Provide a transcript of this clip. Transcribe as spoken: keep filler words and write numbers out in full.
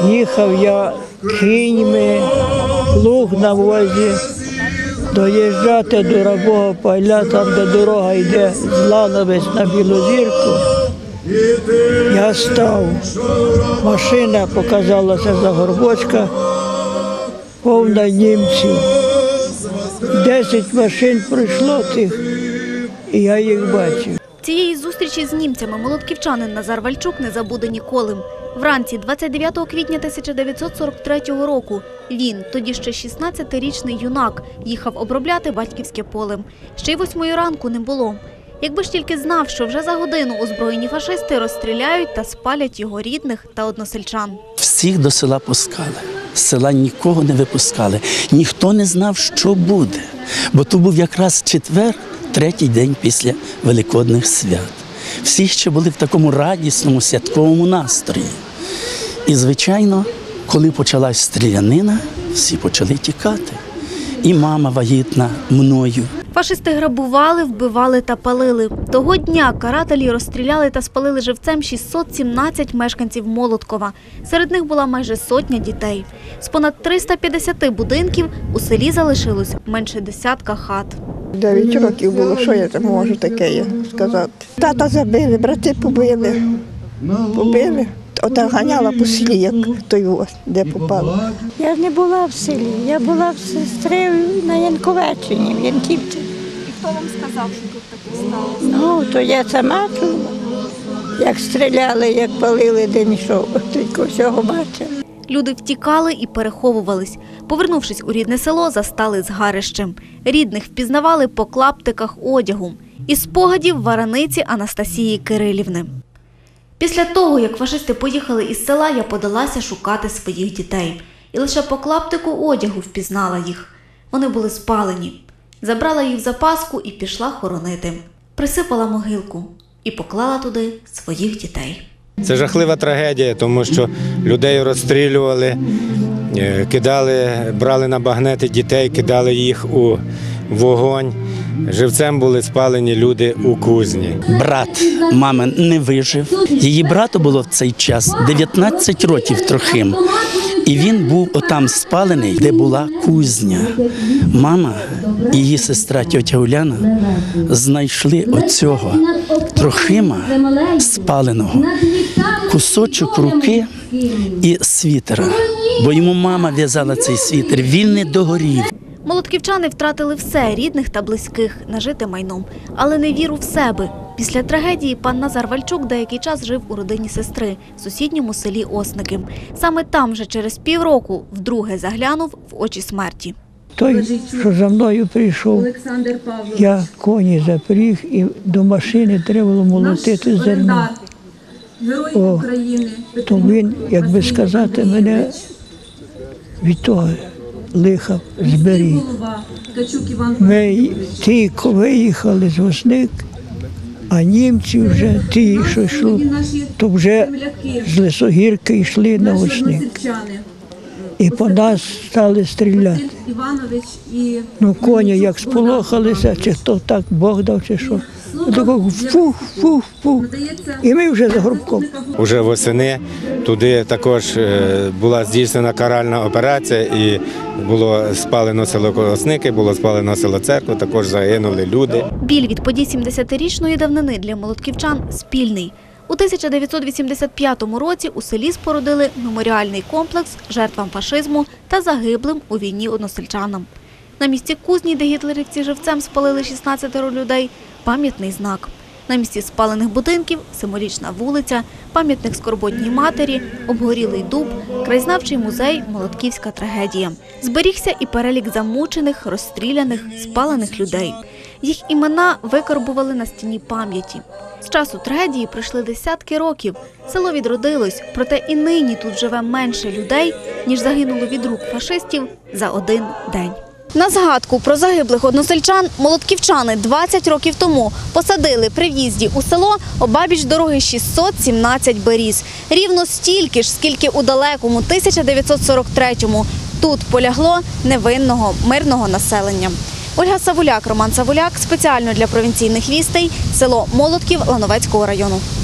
їхав я кіньми, плуг на возі, доїжджати до Рабого Пайля, там, де дорога йде з Лановець на Білозірку. Я став, машина показалася за горбочка, повна німців. Десять машин пройшло тих, і я їх бачив. Цієї зустрічі з німцями молодківчанин Назар Вальчук не забуде ніколи. Вранці двадцять дев'ятого квітня тисяча дев'ятсот сорок третього року він, тоді ще шістнадцятирічний юнак, їхав обробляти батьківське поле. Ще й восьмої ранку не було. Якби ж тільки знав, що вже за годину озброєні фашисти розстріляють та спалять його рідних та односельчан. Всіх до села пускали, з села нікого не випускали, ніхто не знав, що буде, бо то був якраз четвер, третій день після Великодних свят. Всі ще були в такому радісному святковому настрої. І, звичайно, коли почалась стрілянина, всі почали тікати. І мама вагітна мною. Фашисти грабували, вбивали та палили. Того дня карателі розстріляли та спалили живцем шістсот сімнадцять мешканців Молоткова. Серед них була майже сотня дітей. З понад триста п'ятдесяти будинків у селі залишилось менше десятка хат. Дев'ять років було, що я там можу таке сказати. Тата забили, брати побили, побили. Ота ганяла по селі, як той ось, де попала. Я не була в селі, я була в сестри на Янковеччині, в Янківці. І хто вам сказав, що тут таке сталося? Ну, то я сама чула, як стріляли, як палили, де йшов, тільки всього бачила. Люди втікали і переховувались. Повернувшись у рідне село, застали згарищем. Рідних впізнавали по клаптиках одягу. Із спогадів вараниці Анастасії Кирилівни. Після того, як фашисти поїхали із села, я подалася шукати своїх дітей. І лише по клаптику одягу впізнала їх. Вони були спалені. Забрала їх в запаску і пішла хоронити. Присипала могилку і поклала туди своїх дітей. Це жахлива трагедія, тому що людей розстрілювали, кидали, брали на багнети дітей, кидали їх у вогонь. Живцем були спалені люди у кузні. Брат мами не вижив. Її брату було в цей час дев'ятнадцять років трохим. І він був отам спалений, де була кузня. Мама і її сестра тьотя Уляна знайшли оцього трохима спаленого, кусочок руки і світера. Бо йому мама в'язала цей світер, він не догорів. Молотківчани втратили все – рідних та близьких, нажите майном, але не віру в себе. Після трагедії пан Назар Вальчук деякий час жив у родині сестри в сусідньому селі Осники. Саме там вже через півроку вдруге заглянув в очі смерті. Той, що за мною прийшов, я коні запріг і до машини треба було молотити зерно. О, то він, як би сказати, мене від того лиха зберіг. Ми тільки виїхали з Осник, а німці вже ті, що йшли, то вже з Лисогірки йшли на Осник. І по нас стали стріляти. Ну, коні як сполохалися, чи хто так, Бог дав, чи що. Такого фух, фух, фух. І ми вже за горбком. Уже восени туди також була здійснена каральна операція і було спалено село Осники, було спалено село Церква, також загинули люди. Біль від подій сімдесятирічної давнини для молотківчан спільний. У тисяча дев'ятсот вісімдесят п'ятому році у селі спорудили меморіальний комплекс жертвам фашизму та загиблим у війні односельчанам. На місці кузні, де гітлерівці живцем спалили шістнадцятеро людей, пам'ятний знак. На місці спалених будинків – символічна вулиця, пам'ятник скорботній матері, обгорілий дуб, краєзнавчий музей «Молотківська трагедія». Зберігся і перелік замучених, розстріляних, спалених людей. Їх імена викарбували на стіні пам'яті. З часу трагедії пройшли десятки років. Село відродилось, проте і нині тут живе менше людей, ніж загинуло від рук фашистів за один день. На згадку про загиблих односельчан молотківчани двадцять років тому посадили при в'їзді у село обабіч дороги шістсот сімнадцять беріз. Рівно стільки ж, скільки у далекому тисяча дев'ятсот сорок третьому. Тут полягло невинного мирного населення. Ольга Савуляк, Роман Савуляк. Спеціально для провінційних вістей. Село Молотків Лановецького району.